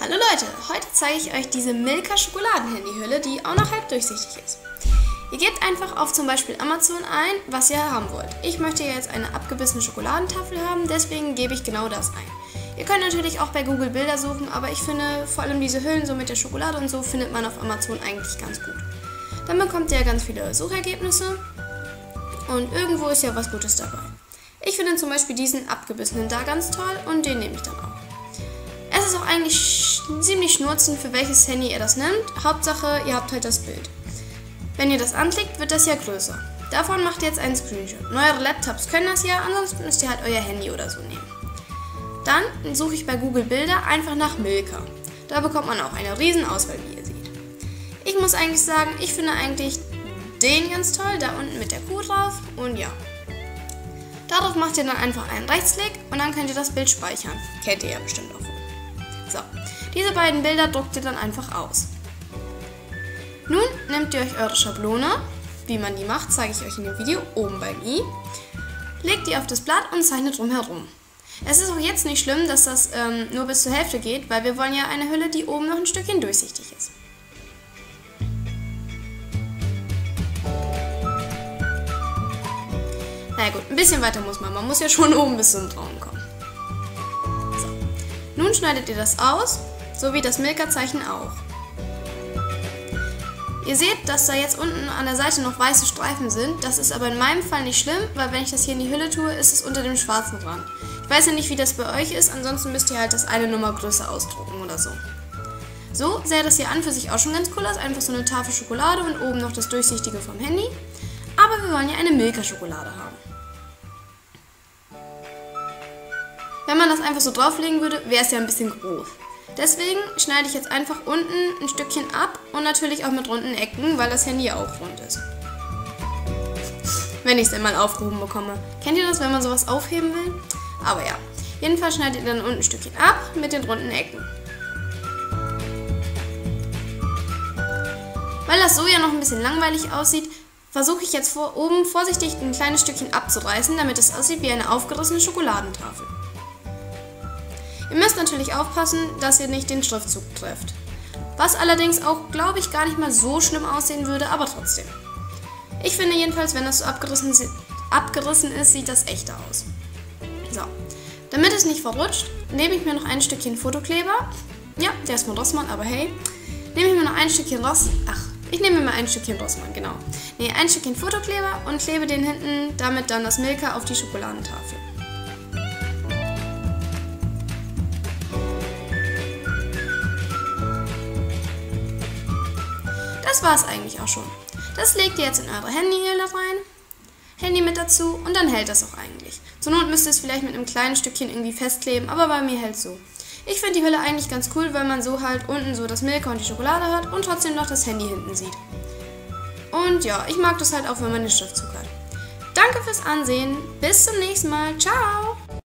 Hallo Leute, heute zeige ich euch diese Milka Schokoladen-Handyhülle, die auch noch halb durchsichtig ist. Ihr gebt einfach auf zum Beispiel Amazon ein, was ihr haben wollt. Ich möchte jetzt eine abgebissene Schokoladentafel haben, deswegen gebe ich genau das ein. Ihr könnt natürlich auch bei Google Bilder suchen, aber ich finde vor allem diese Hüllen so mit der Schokolade und so findet man auf Amazon eigentlich ganz gut. Dann bekommt ihr ganz viele Suchergebnisse und irgendwo ist ja was Gutes dabei. Ich finde zum Beispiel diesen abgebissenen da ganz toll und den nehme ich dann auch. Es ist auch eigentlich ziemlich schnurzend, für welches Handy ihr das nimmt. Hauptsache, ihr habt halt das Bild. Wenn ihr das anklickt, wird das ja größer. Davon macht ihr jetzt einen Screenshot. Neuere Laptops können das ja, ansonsten müsst ihr halt euer Handy oder so nehmen. Dann suche ich bei Google Bilder einfach nach Milka. Da bekommt man auch eine riesen Auswahl, wie ihr seht. Ich muss eigentlich sagen, ich finde eigentlich den ganz toll, da unten mit der Kuh drauf und ja. Darauf macht ihr dann einfach einen Rechtsklick und dann könnt ihr das Bild speichern. Kennt ihr ja bestimmt auch. So, diese beiden Bilder druckt ihr dann einfach aus. Nun nehmt ihr euch eure Schablone, wie man die macht, zeige ich euch in dem Video oben beim i, legt die auf das Blatt und zeichnet drumherum. Es ist auch jetzt nicht schlimm, dass das nur bis zur Hälfte geht, weil wir wollen ja eine Hülle, die oben noch ein Stückchen durchsichtig ist. Na gut, ein bisschen weiter muss man muss ja schon oben bis zum Traum kommen. Nun schneidet ihr das aus, so wie das Milka-Zeichen auch. Ihr seht, dass da jetzt unten an der Seite noch weiße Streifen sind. Das ist aber in meinem Fall nicht schlimm, weil wenn ich das hier in die Hülle tue, ist es unter dem schwarzen Rand. Ich weiß ja nicht, wie das bei euch ist, ansonsten müsst ihr halt das eine Nummer größer ausdrucken oder so. So sähe das hier an für sich auch schon ganz cool aus, einfach so eine Tafel Schokolade und oben noch das Durchsichtige vom Handy. Aber wir wollen ja eine Milka-Schokolade haben. Wenn man das einfach so drauflegen würde, wäre es ja ein bisschen groß. Deswegen schneide ich jetzt einfach unten ein Stückchen ab und natürlich auch mit runden Ecken, weil das Handy ja auch rund ist. Wenn ich es einmal aufgehoben bekomme. Kennt ihr das, wenn man sowas aufheben will? Aber ja, jedenfalls schneidet ihr dann unten ein Stückchen ab mit den runden Ecken. Weil das so ja noch ein bisschen langweilig aussieht, versuche ich jetzt oben vorsichtig ein kleines Stückchen abzureißen, damit es aussieht wie eine aufgerissene Schokoladentafel. Ihr müsst natürlich aufpassen, dass ihr nicht den Schriftzug trefft. Was allerdings auch, glaube ich, gar nicht mal so schlimm aussehen würde, aber trotzdem. Ich finde jedenfalls, wenn das so abgerissen ist, sieht das echter aus. So, damit es nicht verrutscht, nehme ich mir noch ein Stückchen Fotokleber. Ja, der ist von Rossmann, aber hey. Nehme ich mir noch ein Stückchen Rossmann, genau. Ein Stückchen Fotokleber und klebe den hinten damit dann das Milka auf die Schokoladentafel. Das war es eigentlich auch schon. Das legt ihr jetzt in eure Handyhülle rein, Handy mit dazu und dann hält das auch eigentlich. Zur Not müsst ihr es vielleicht mit einem kleinen Stückchen irgendwie festkleben, aber bei mir hält es so. Ich finde die Hülle eigentlich ganz cool, weil man so halt unten so das Milka und die Schokolade hat und trotzdem noch das Handy hinten sieht. Und ja, ich mag das halt auch, wenn man den Schriftzug hat. Danke fürs Ansehen, bis zum nächsten Mal, ciao!